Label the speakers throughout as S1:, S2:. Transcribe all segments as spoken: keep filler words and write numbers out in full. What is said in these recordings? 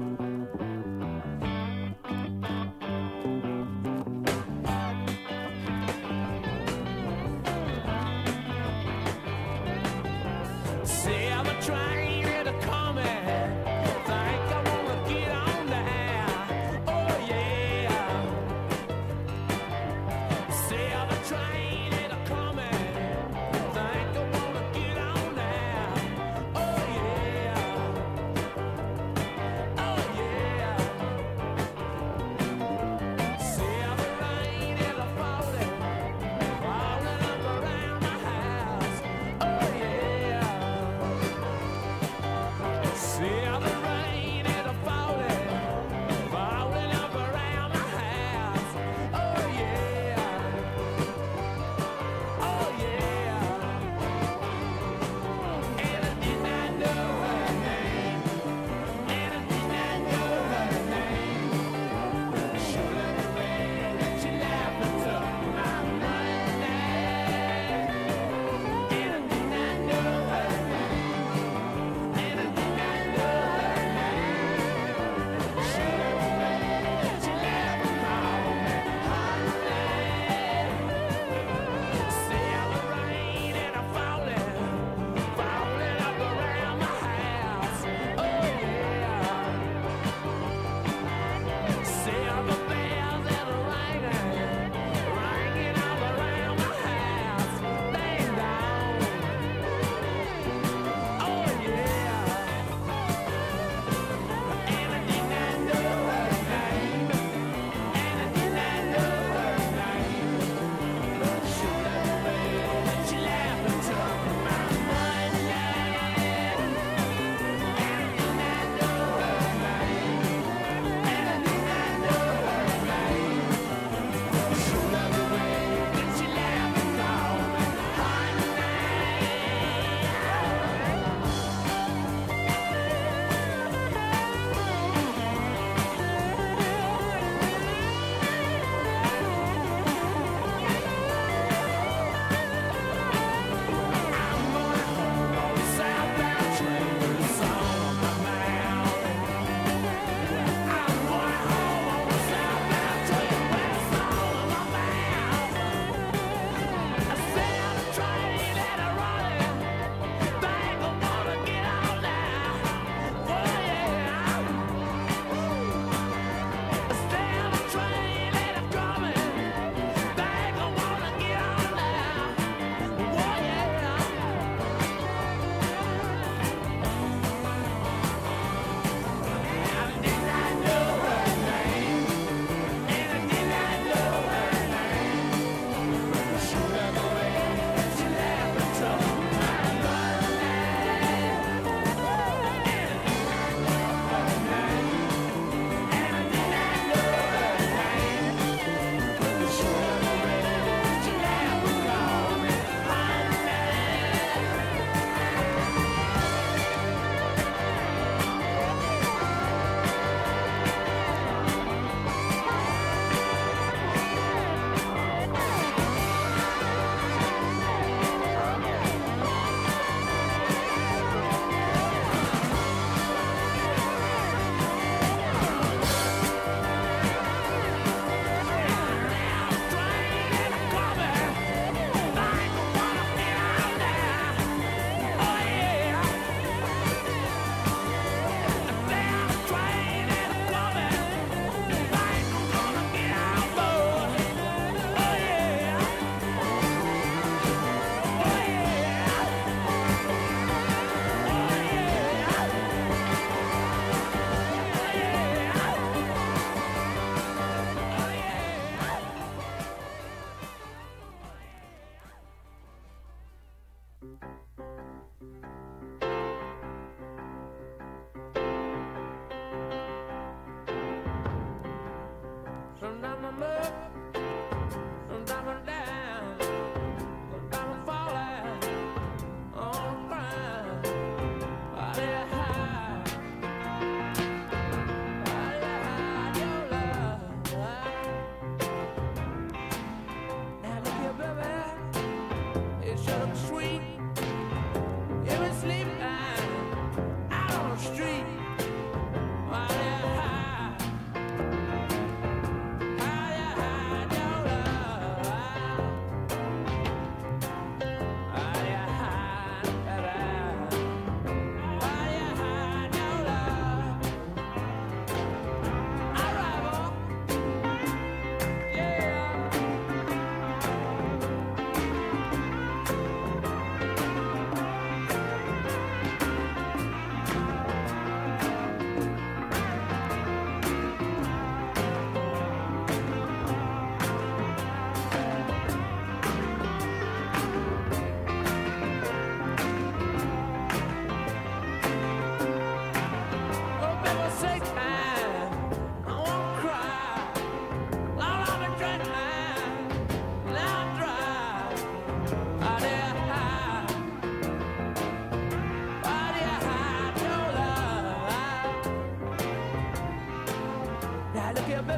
S1: Street.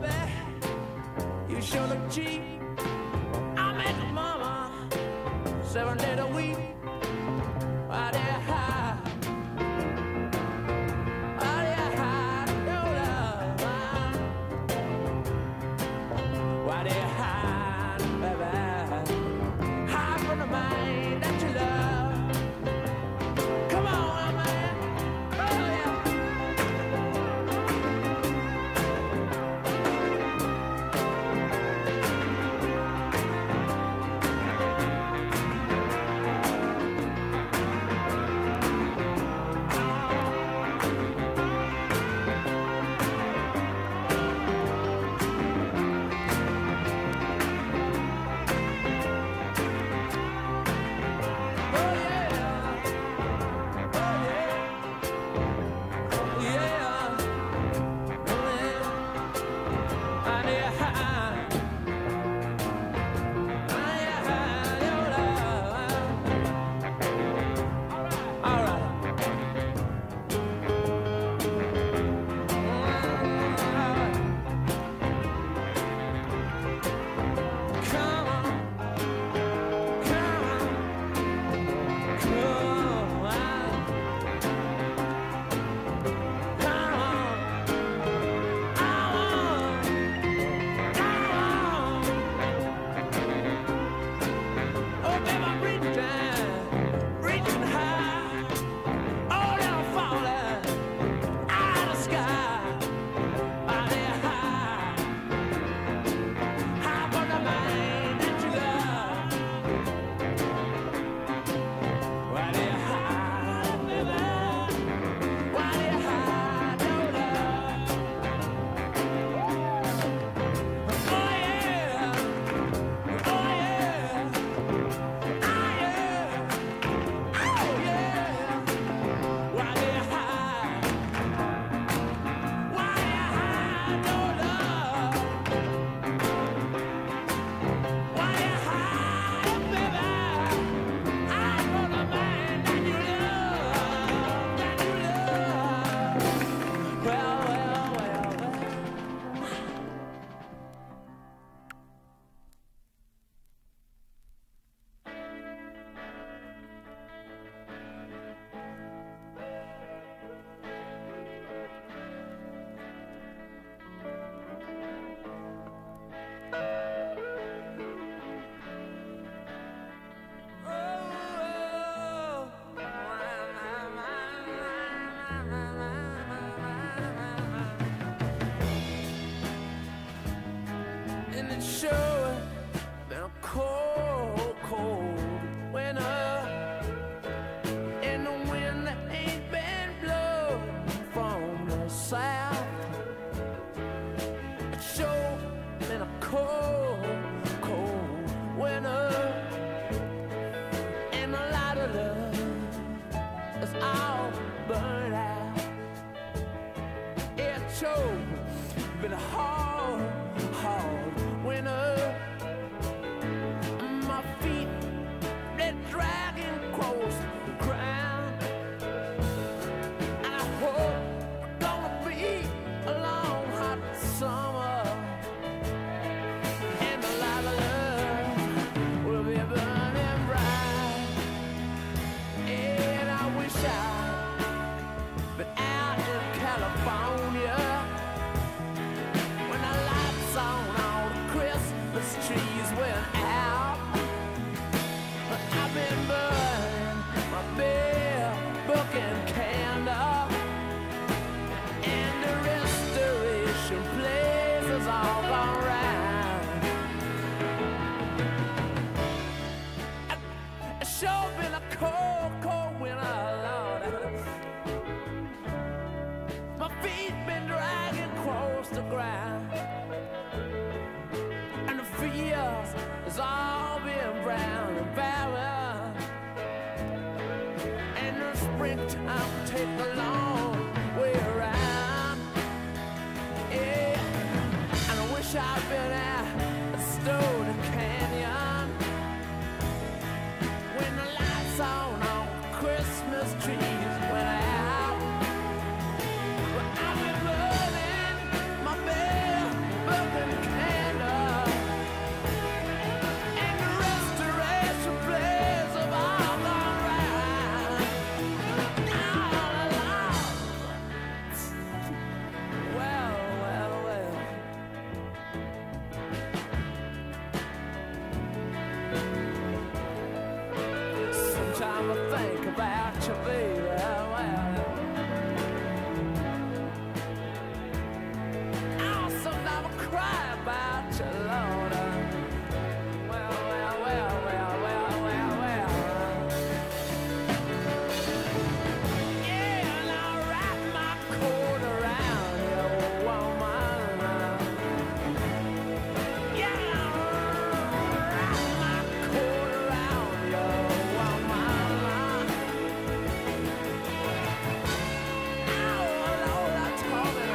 S1: baby, you sure look cheap. I met your mama seven days a week. Why they hide? Why they hide your love? Why they hide, baby? Hide from the man that you love. Come on, man. Oh, yeah. Been a hard, hard winter. My feet, they're dragging across the ground. And I hope it's gonna be a long, hot summer. And the light of love will be burning bright. And I wish I'd been out in California. Trees went out, but I've been burning my bare book and candle, and the restoration place is all gone round. It's sure been a cold, cold winter, Lord. My feet been dragging across the ground. It's all been brown and barren, and the springtime take a long way around. Yeah, and I wish I'd been at a Stone Canyon when the lights on on Christmas trees went out. But I've been burning my bare Sometimes I think about you, baby. Well, oh, sometimes I cry about you, Lord. Well, well, well, well, well, well, well. Yeah, and I'll wrap my coat around you, woman. Yeah, I'll wrap my coat around you, woman. Oh, Lord, I told you.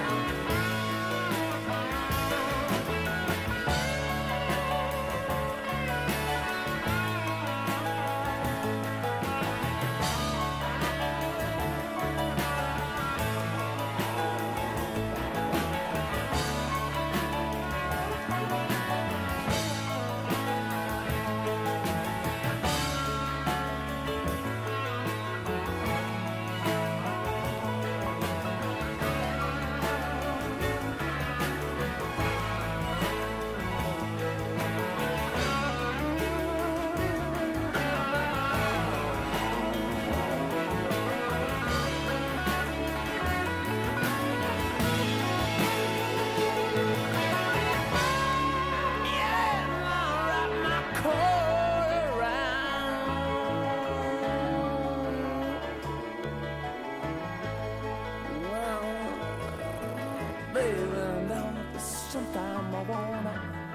S1: Sometimes I wanna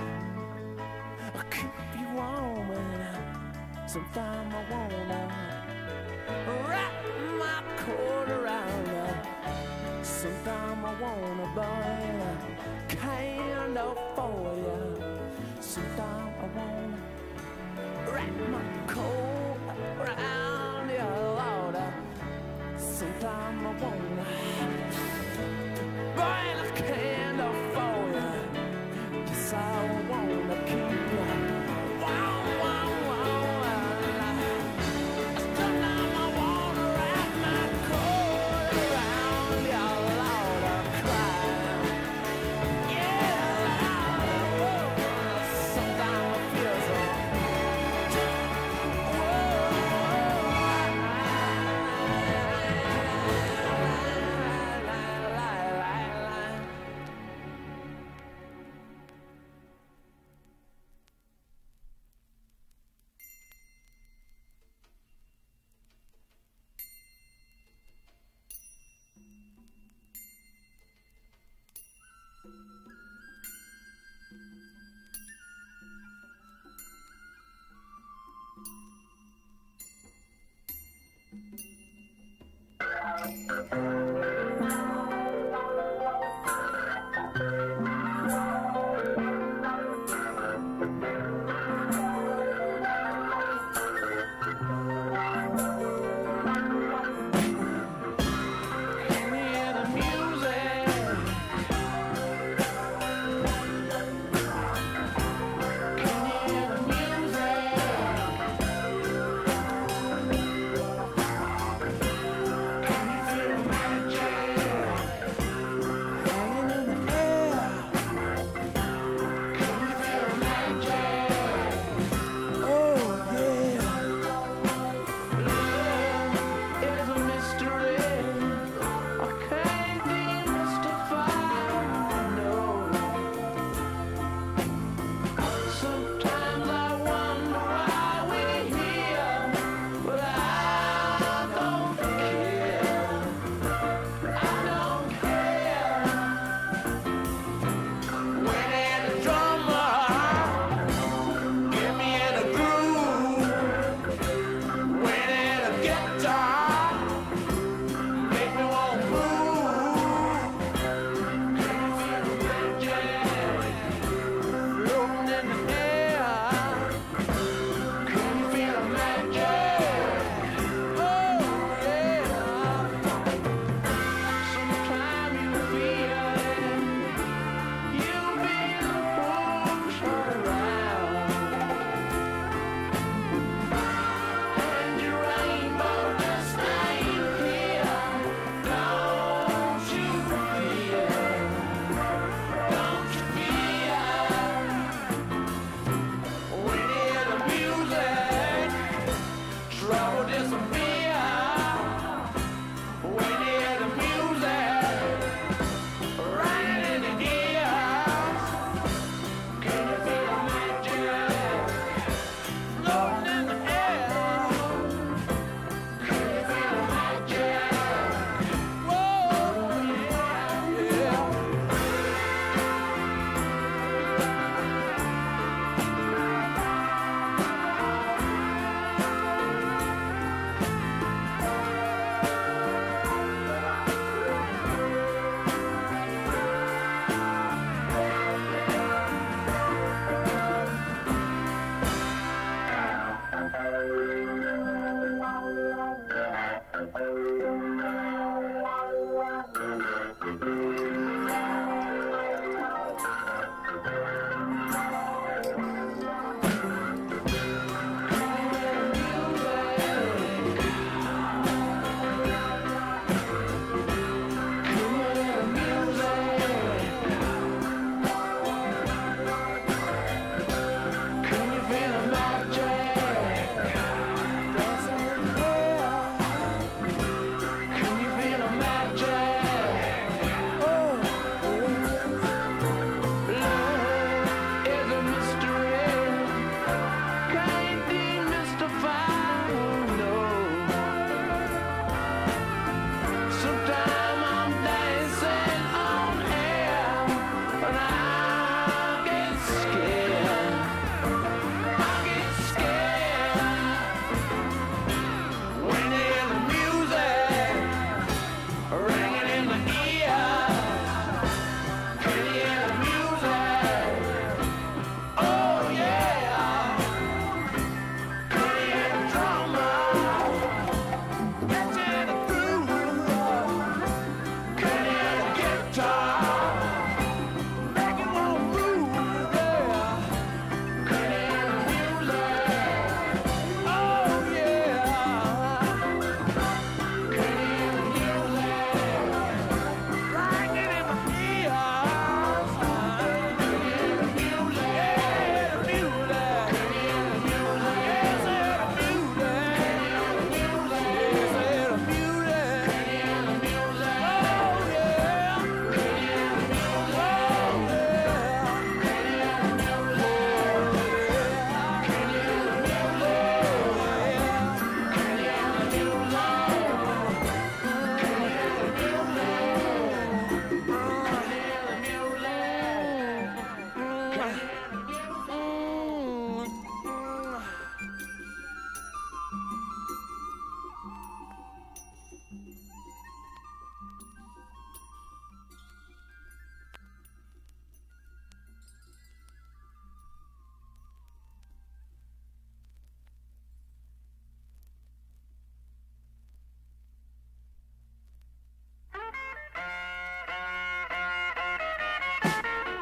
S1: keep you warm, and sometimes I wanna wrap my coat around you. Sometimes I wanna burn a candle for you. Sometimes I wanna wrap my coat around you, Lord. Sometimes I wanna burn a candle for you. Yes, I wanna keep you. Wow, wow, wow, wow. Sometimes I wanna wrap my coat around you, Lord, I'm crying. Yeah, Lord, sometimes I feel so.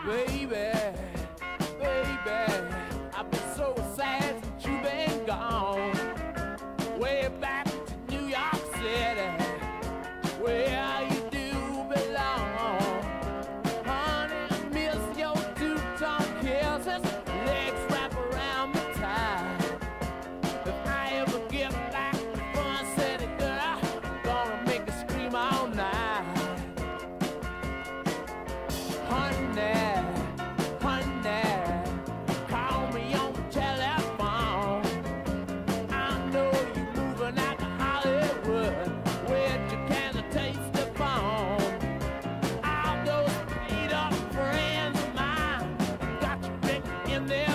S1: Baby, baby, I've been so sad since you've been gone. Way back to New York City, where you do belong. Honey, I miss your two-tone kisses, legs wrap around me tight. If I ever get back to Fun City, girl, gonna make you scream all night. Honey, honey, call me on the telephone. I know you're moving out to Hollywood, where you can taste the phone. All those beat up friends of mine got you written in their